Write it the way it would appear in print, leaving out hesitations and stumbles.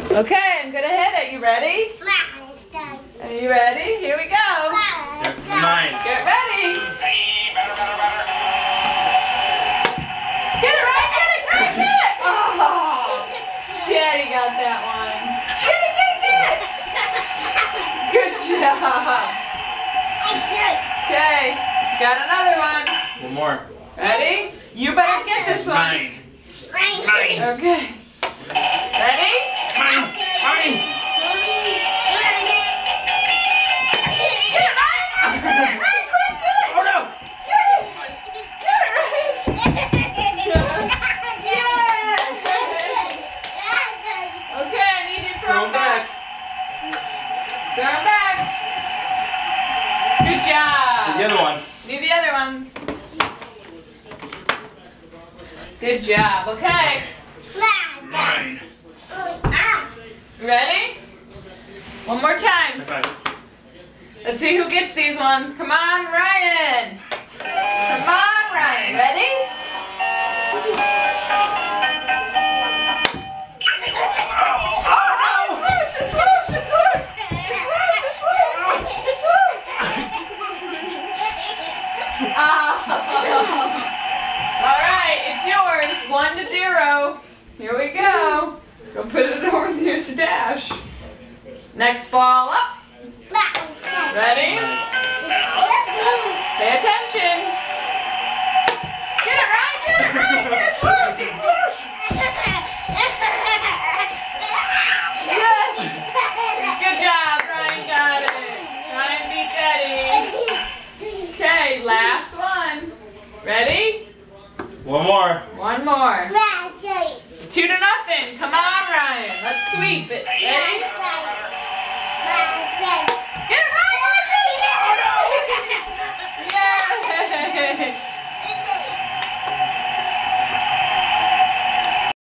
Okay, I'm gonna hit it. You ready? Are you ready? Here we go. Mine. Get ready. Get it right, get it, right, get it. Oh, Daddy got that one. Get it. Good job. Okay, got another one. One more. Ready? You better get this one. Mine. Mine. Okay. Ready? Mine. Mine. Get it right. Get it right, quick, get it. Oh no. Get it. Get it right. Yeah. Okay, I need you to throw him back. Throw him back. Good job. The other one. Need the other ones. Good job. Okay. Mine. Ready? One more time. High five. Let's see who gets these ones. Come on, Ryan. Come on, Ryan. Ready? Alright, it's yours. 1-0. Here we go. Go put it over with your stash. Next ball up. Ready? Pay attention. Get it right, get it right, get it close, it's close. Yes. Good job, Ryan got it. Ryan beat Daddy. Okay, last one. Ready? One more. One more. 2-0. Come on, Ryan. Let's sweep it. Ready?